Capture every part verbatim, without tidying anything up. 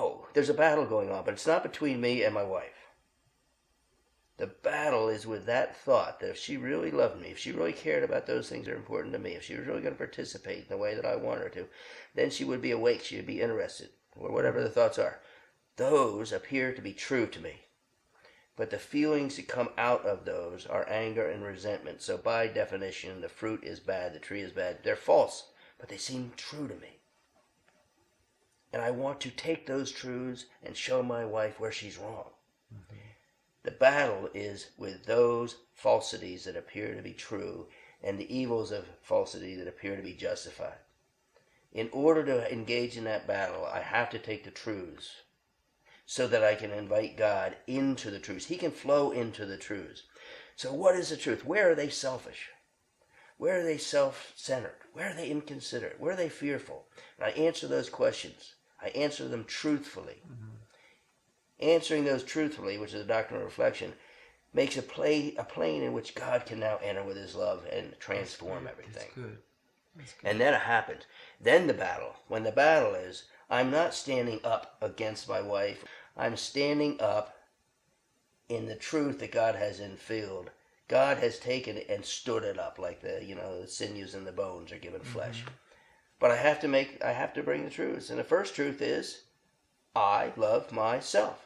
oh, there's a battle going on, but it's not between me and my wife. The battle is with that thought that if she really loved me, if she really cared about those things that are important to me, if she was really going to participate in the way that I want her to, then she would be awake, she would be interested, or whatever the thoughts are. Those appear to be true to me. But the feelings that come out of those are anger and resentment. So by definition, the fruit is bad, the tree is bad. They're false, but they seem true to me. And I want to take those truths and show my wife where she's wrong. Mm-hmm. The battle is with those falsities that appear to be true and the evils of falsity that appear to be justified. In order to engage in that battle, I have to take the truths so that I can invite God into the truths. He can flow into the truths. So what is the truth? Where are they selfish? Where are they self-centered? Where are they inconsiderate? Where are they fearful? And I answer those questions. I answer them truthfully. Mm-hmm. Answering those truthfully, which is a doctrine of reflection, makes a, play, a plane in which God can now enter with his love and transform That's everything. That's good. That's good. And then it happens. Then the battle. When the battle is, I'm not standing up against my wife. I'm standing up in the truth that God has infilled. God has taken it and stood it up, like the, you know, the sinews and the bones are given flesh. Mm-hmm. But I have to make, I have to bring the truths. And the first truth is, I love myself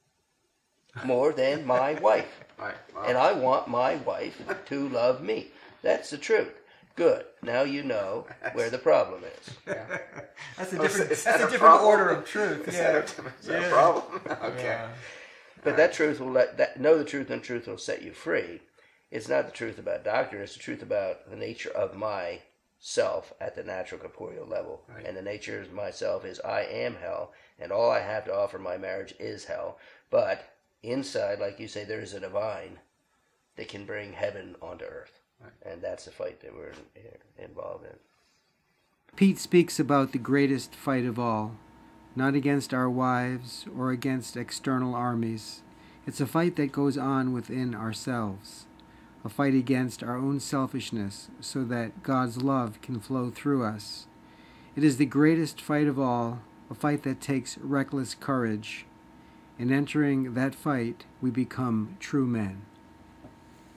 more than my wife. Right. Wow. And I want my wife to love me. That's the truth. Good. Now you know where the problem is. Yeah. That's a Oh, different, is that's that a a different problem? order of truth. Is Yeah. that a, is that Yeah. a problem? Okay. Yeah. But that truth will let that know the truth, and truth will set you free. It's not the truth about doctrine. It's the truth about the nature of my self at the natural corporeal level. Right. And the nature of myself is I am hell, and all I have to offer my marriage is hell. But inside, like you say, there is a divine that can bring heaven onto earth. Right. And that's the fight that we're in, involved in. Pete speaks about the greatest fight of all, not against our wives or against external armies. It's a fight that goes on within ourselves, a fight against our own selfishness so that God's love can flow through us. It is the greatest fight of all, a fight that takes reckless courage. In entering that fight, we become true men.